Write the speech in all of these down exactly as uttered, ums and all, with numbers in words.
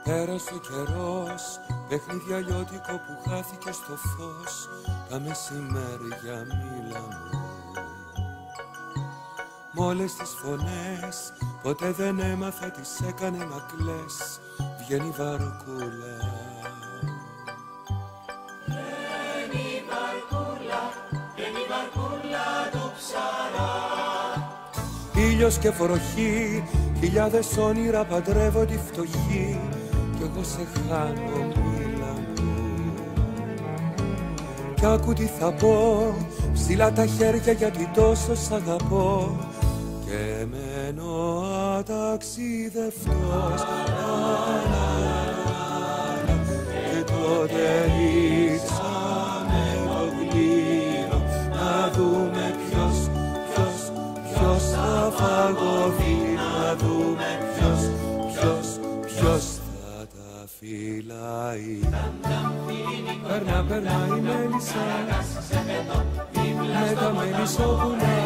Πέρασε ο καιρός, παιχνίδι αλλιώτικο που χάθηκε στο φως. Τα μεσημέρια μίλαμε μ' όλες τις φωνές. Ποτέ δεν έμαθα τι σ' έκανε να κλαις. Βγαίνει βαρκούλα, βγαίνει βαρκούλα, βγαίνει βαρκούλα του ψαρά. Ήλιος και βροχή, χιλιάδες όνειρα παντρεύω τη φτωχή. Κι εγώ σε χάνω, μίλα μου. Κι άκου τι θα πω, ψηλά τα χέρια γιατί τόσο σ' αγαπώ. Και μένω αταξιδευτός. Και τότε ρίξαμε το κλήρο να δούμε ποιος, ποιος, ποιος θα φαγωθεί. Να δούμε ποιος, ποιος, ποιος θα τα φυλάει. Περνά, περνά η μέλισσα με τα μελισσόπουλα.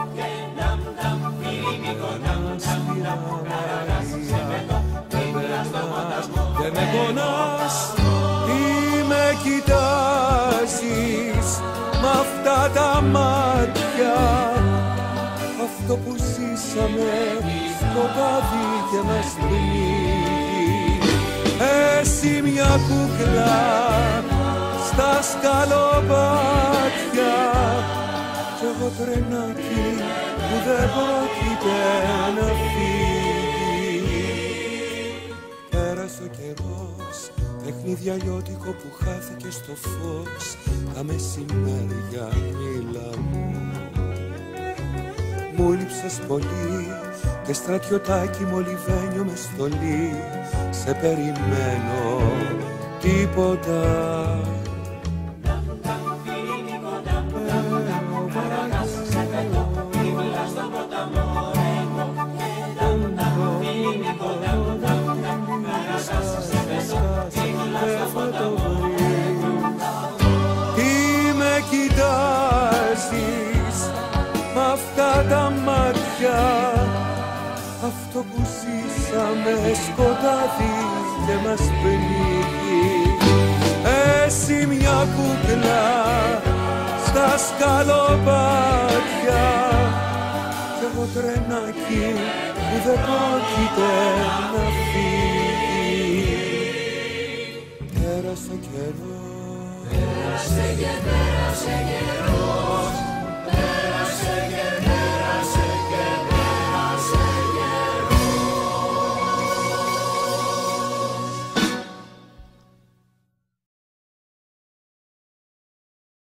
Δεν με πονάς, τι με κοιτάζεις μ' αυτά τα μάτια. Αυτό που ζήσαμε σκοτάδι και μας πνίγει. Εσύ μια κούκλα στα σκαλοπάτια κι εγώ τρενάκι που δεν πρόκειται να φύγει. Πέρασε ο καιρός, παιχνίδι αλλιώτικο που χάθηκε στο φως. Τα μεσημέρια μίλα μου. Μου λείψες πολύ και στρατιωτάκι μολυβένιο με στολή. Σε περιμένω τίποτα. Τι με κοιτάζεις μ' αυτά τα μάτια. Αυτό που ζήσαμε σκοτάδι και μας πνίγει. Εσύ μια κούκλα στα σκαλοπάτια κι εγώ τρενάκι που δεν πρόκειται να φύγει. Πέρασε ο καιρός, πέρασε και πέρασε καιρός.